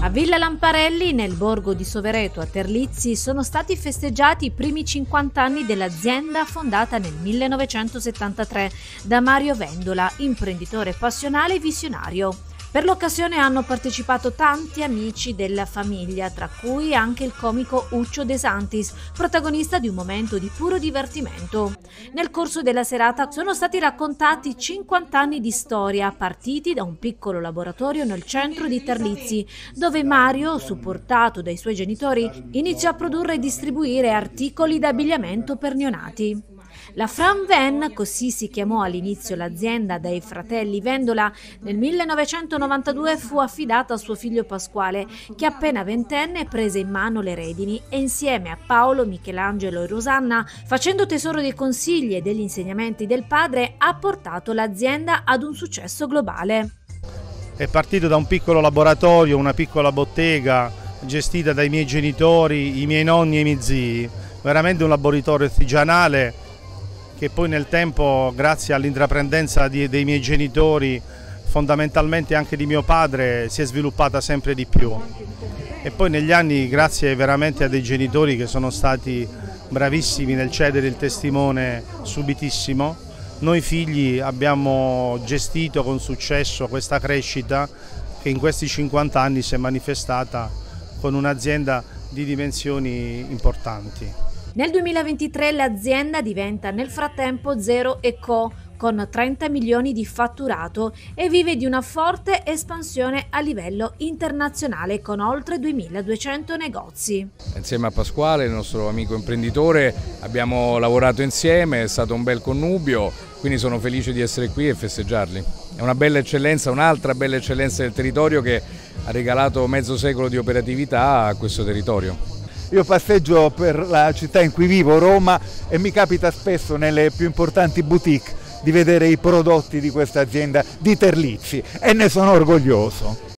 A Villa Lamparelli, nel borgo di Sovereto a Terlizzi, sono stati festeggiati i primi 50 anni dell'azienda fondata nel 1973 da Mario Vendola, imprenditore passionale e visionario. Per l'occasione hanno partecipato tanti amici della famiglia, tra cui anche il comico Uccio De Santis, protagonista di un momento di puro divertimento. Nel corso della serata sono stati raccontati 50 anni di storia, partiti da un piccolo laboratorio nel centro di Terlizzi, dove Mario, supportato dai suoi genitori, iniziò a produrre e distribuire articoli d'abbigliamento per neonati. La Fram Van, così si chiamò all'inizio l'azienda dai fratelli Vendola, nel 1992 fu affidata a suo figlio Pasquale, che appena ventenne prese in mano le redini e insieme a Paolo, Michelangelo e Rosanna, facendo tesoro dei consigli e degli insegnamenti del padre, ha portato l'azienda ad un successo globale. È partito da un piccolo laboratorio, una piccola bottega gestita dai miei genitori, i miei nonni e i miei zii, veramente un laboratorio artigianale che poi nel tempo, grazie all'intraprendenza dei miei genitori, fondamentalmente anche di mio padre, si è sviluppata sempre di più. E poi negli anni, grazie veramente a dei genitori che sono stati bravissimi nel cedere il testimone subitissimo, noi figli abbiamo gestito con successo questa crescita che in questi 50 anni si è manifestata con un'azienda di dimensioni importanti. Nel 2023 l'azienda diventa nel frattempo Zero & Co, con 30 milioni di fatturato e vive di una forte espansione a livello internazionale con oltre 2200 negozi. Insieme a Pasquale, il nostro amico imprenditore, abbiamo lavorato insieme, è stato un bel connubio, quindi sono felice di essere qui e festeggiarli. È una bella eccellenza, un'altra bella eccellenza del territorio che ha regalato mezzo secolo di operatività a questo territorio. Io passeggio per la città in cui vivo, Roma, e mi capita spesso nelle più importanti boutique di vedere i prodotti di questa azienda di Terlizzi e ne sono orgoglioso.